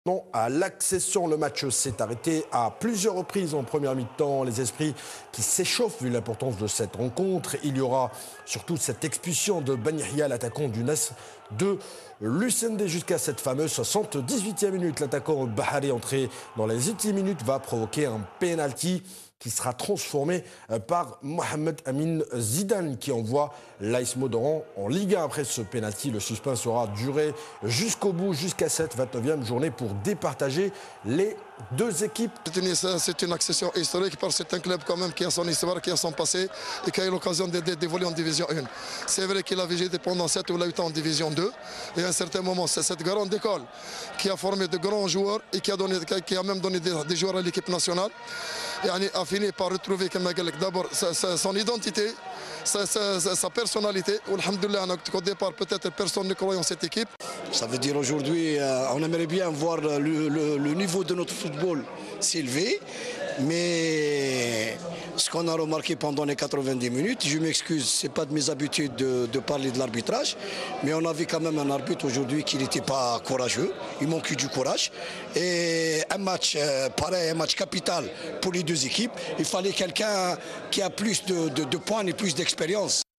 Non, à l'accession, le match s'est arrêté à plusieurs reprises en première mi-temps. Les esprits qui s'échauffent vu l'importance de cette rencontre. Il y aura surtout cette expulsion de Ben Yahya, l'attaquant du NAS de l'USND jusqu'à cette fameuse 78e minute. L'attaquant Bahari, entré dans les ultimes minutes, va provoquer un penalty qui sera transformé par Mohamed Amin Zidane qui envoie l'AS Modoran en Ligue 1. Après ce pénalty, le suspense sera duré jusqu'au bout, jusqu'à cette 29e journée pour départager les deux équipes. C'est une accession historique parce que c'est un club quand même qui a son histoire, qui a son passé et qui a eu l'occasion d'évoluer en Division 1. C'est vrai qu'il a végété pendant 7 ou 8 ans en Division 2 et à un certain moment, c'est cette grande école qui a formé de grands joueurs et qui a même donné des joueurs à l'équipe nationale. Et a fini par retrouver d'abord son identité, sa personnalité. Alhamdoulilah, au départ, peut-être personne ne croyait en cette équipe. Ça veut dire aujourd'hui, on aimerait bien voir le niveau de notre football s'élever, mais ce qu'on a remarqué pendant les 90 minutes, je m'excuse, ce n'est pas de mes habitudes de parler de l'arbitrage, mais on a vu quand même un arbitre aujourd'hui qui n'était pas courageux, il manquait du courage. Et un match pareil, un match capital pour les deux équipes, il fallait quelqu'un qui a plus de points et plus d'expérience.